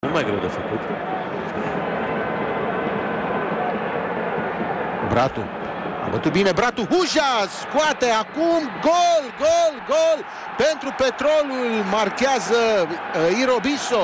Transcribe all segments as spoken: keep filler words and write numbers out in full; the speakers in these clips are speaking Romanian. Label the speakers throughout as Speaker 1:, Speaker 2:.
Speaker 1: mult mai greu de făcut.
Speaker 2: Bratu. A bătut bine Bratu. Huja scoate acum. Gol, gol, gol pentru Petrolul. Marchează uh, Irobiso.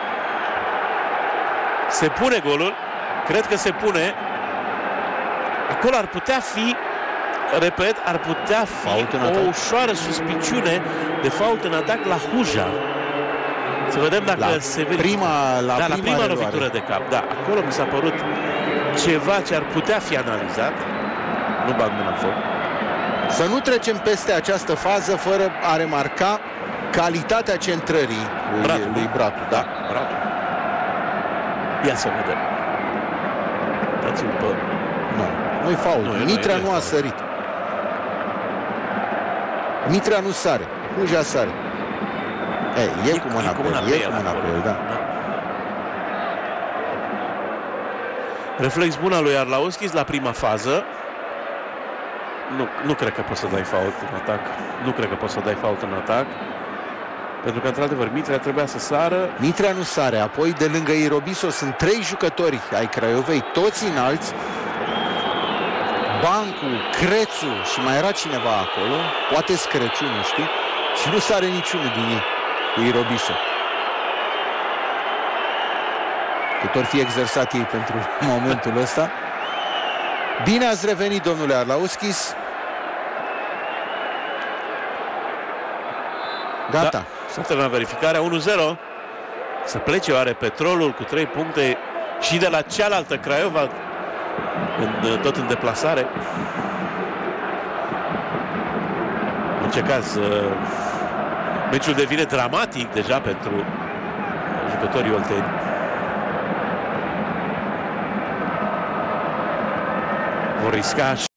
Speaker 1: Se pune golul. Cred că se pune. Acolo ar putea fi, repet, ar putea fi o ușoară suspiciune de fault în atac la Huja. Să vedem dacă
Speaker 2: la
Speaker 1: se vede.
Speaker 2: Prima, la
Speaker 1: da,
Speaker 2: prima,
Speaker 1: la prima lovitură de cap. Da, acolo mi s-a părut ceva ce ar putea fi analizat. Nu bag mâna în foc.
Speaker 2: Să nu trecem peste această fază fără a remarca calitatea centrării lui
Speaker 1: Bratu.
Speaker 2: lui Bratu. Da.
Speaker 1: Bratu. Ia să vedem. Dați-l pe...
Speaker 2: Nu, nu-i faul.
Speaker 1: Nu,
Speaker 2: Mitrea
Speaker 1: nu,
Speaker 2: nu a sărit. Mitrea nu sare. Huja sare. Ei, e, e cu mâna pe el. E cu mâna pe el, da. da.
Speaker 1: Reflex bun al lui Arlauskis la prima fază. Nu, nu cred că poți să dai fault în atac. Nu cred că poți să dai fault în atac. Pentru că, într-adevăr, Mitrea trebuia să sară.
Speaker 2: Mitrea nu sare. Apoi, de lângă Irobiso, sunt trei jucători ai Craiovei, toți înalți. Bancu, Crețu și mai era cineva acolo. Poate Screciu, nu știu. Și nu sare niciunul din ei cu Irobiso. Cât ori fi exersat ei pentru momentul ăsta. Bine ați revenit, domnule Arlauskis. Gata.
Speaker 1: Da, s-a terminat verificarea. unu zero. Să plece oare Petrolul cu trei puncte și de la cealaltă Craiova, în, tot în deplasare. În orice caz, meciul devine dramatic deja pentru jucătorii olteni. Vor risca